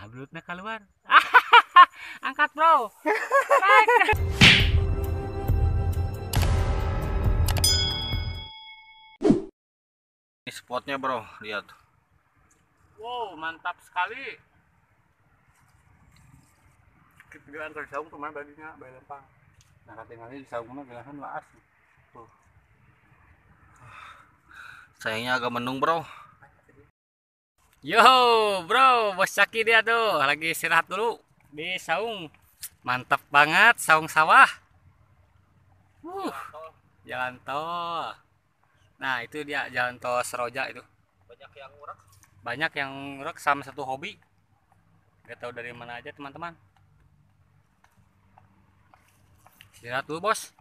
Nah, belutnya keluar. Angkat, bro. Naik. Ini spotnya bro, lihat. Wow, mantap sekali. Ketinggalan ke saung kemana baginya, bayi lempang. Nah, ketinggalan di saungnya bilangan laas. Tuh. Sayangnya agak mendung bro. Yo, bro, bos Caki dia tuh lagi istirahat dulu di saung. Mantap banget saung sawah. Jalan tol. Nah, itu dia jalan tol Seroja itu. Banyak yang ngurek sama satu hobi. Gak tahu dari mana aja teman-teman. Istirahat dulu bos.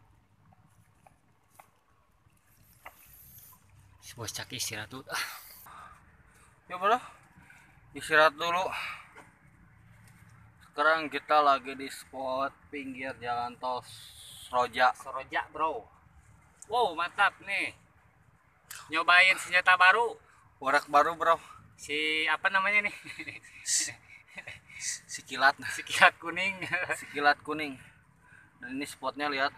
Bos Caki istirahat dulu. Ya bro, istirahat dulu. Sekarang kita lagi di spot pinggir jalan tol Seroja. Seroja bro. Wow, mantap nih. Nyobain senjata baru. Warak baru bro. Si apa namanya nih? Sikilat. Sikilat kuning. Sikilat kuning. Dan ini spotnya lihat.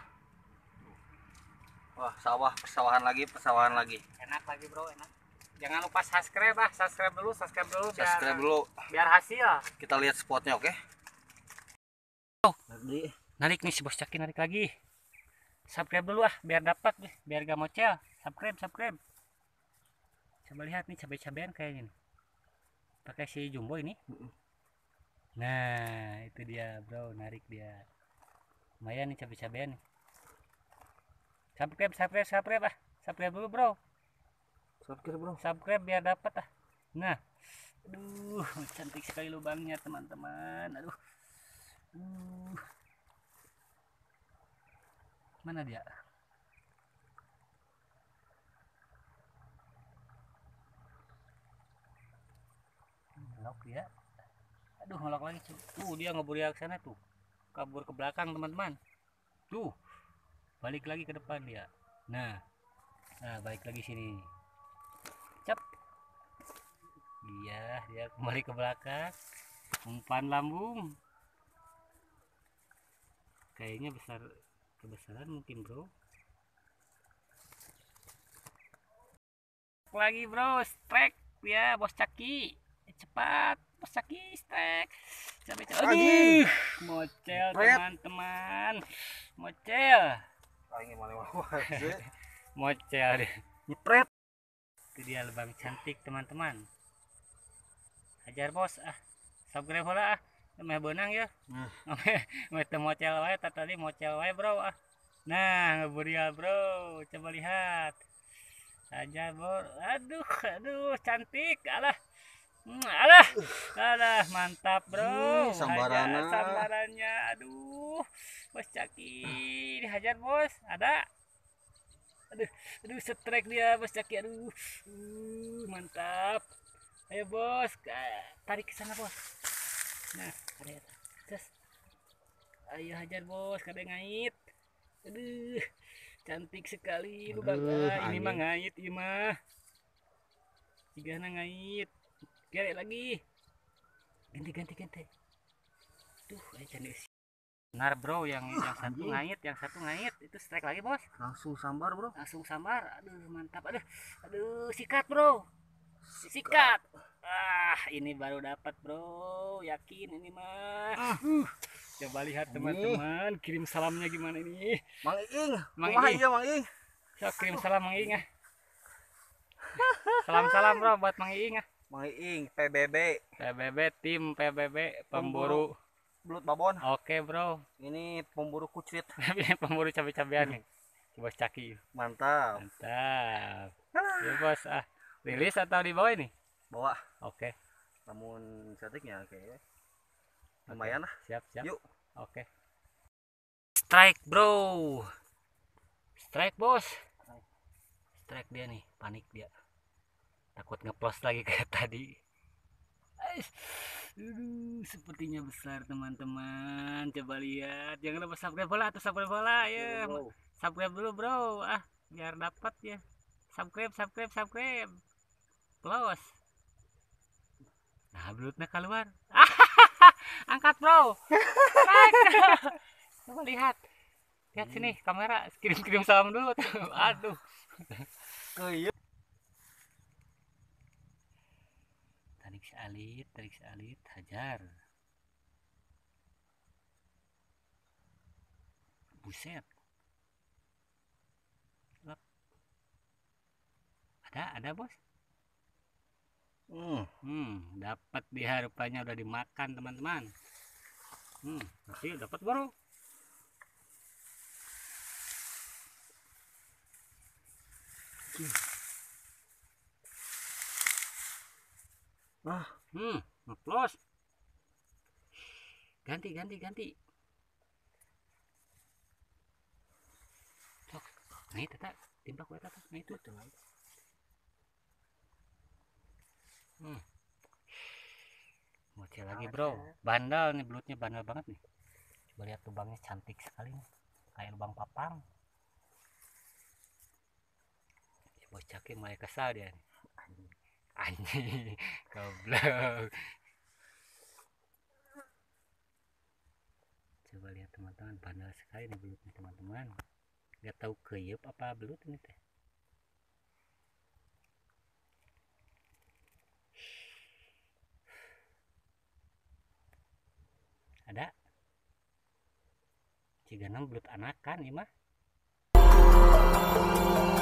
Wah, sawah, persawahan lagi. Enak lagi bro, enak. Jangan lupa subscribe lah, subscribe dulu Subscribe dulu. Biar hasil. Kita lihat spotnya, oke? Oh, narik nih si bos Caki, narik lagi. Subscribe dulu ah, biar dapat, biar gak mocel. Subscribe. Coba lihat nih cabai-cabean kayaknya nih. Pakai si jumbo ini. Nah, itu dia bro, narik dia. Lumayan nih cabai-cabean nih. Subscribe ah. Subscribe dulu bro. Subscribe biar dapat ah. Nah, aduh, cantik sekali lubangnya teman-teman. Aduh. Mana dia? Ngelok dia. Aduh, ngelok lagi. Dia ngeburu ke sana tuh. Kabur ke belakang teman-teman. Tuh. Balik lagi ke depan dia. Nah, balik lagi sini. Cap. Iya, dia kembali ke belakang. Umpan lambung. Kayaknya kebesaran mungkin bro. Lagi bro, strike ya bos Caki. Cepat, bos Caki strike. Aduh, mocel teman-teman. Mocel. Mocel deh. Nyepret. Itu dia lubang cantik teman-teman. Hajar bos ah. Subscribe lah ah. Meh benang ya. Meh mocel wae tadi mocel wae bro ah. Nah, ngeburial bro. Coba lihat. Hajar bro. Aduh cantik. Alah mantap bro. Sambarannya. Aduh. Bos Caki dihajar bos. Ada. Aduh strike dia bos Caki. Aduh. Mantap. Ayo bos, tarik ke sana bos. Nah, ada terus. Ayo hajar bos, kada ngait. Aduh, cantik sekali lubang. Ini mah ngait, ini mah. Cigana ngait. Gerek lagi. Ganti. Tuh, ayo cantik. Benar bro, yang satu ngait, itu strike lagi bos. Langsung sambar bro. Aduh mantap. Aduh sikat bro. Sikat. Ini baru dapat bro, yakin ini mah. Coba lihat teman-teman, kirim salamnya gimana ini. Mang Iing. Mang Iing. So, kirim salam Mang Iing ah. Salam bro buat Mang Iing ah. Mang Iing, PBB, tim PBB pemburu belut babon. Oke bro. Ini pemburu kucrit. Pemburu cabai-cabean nih. Bos Caki. Mantap. Ya bos ah. Rilis atau dibawa ini? Bawa. Oke. Namun cantiknya kayak lumayan lah. Siap. Yuk. Oke. Strike bro. Strike bos. Strike dia nih, panik dia. Takut ngeplos lagi kayak tadi. Sepertinya besar teman-teman. Coba lihat. Jangan lupa subscribe bola ya. Subscribe dulu bro. Biar dapat ya. Subscribe. Close. Nah, belutnya keluar. Angkat bro. Naik. Coba lihat. Lihat sini kamera. Kirim salam dulu. Aduh. Keuyeuk. Tarik salit, hajar. Buset. Lep. Ada bos. Dapat dia rupanya udah dimakan teman-teman. Masih dapat baru. Ngeplos. Ganti. Sok, nah itu tak, timbak wa eta tah, nah itu. Bocil lagi bro, bandel nih belutnya, bandel banget nih. Coba lihat lubangnya cantik sekali nih, kayak lubang papang. Bos caki mulai kesal dia nih. Anjing, goblok. Coba lihat teman-teman, bandel sekali nih belutnya teman-teman. Gak tahu keyup apa belut ini teh. Ada ciganang belut anakan ya mah.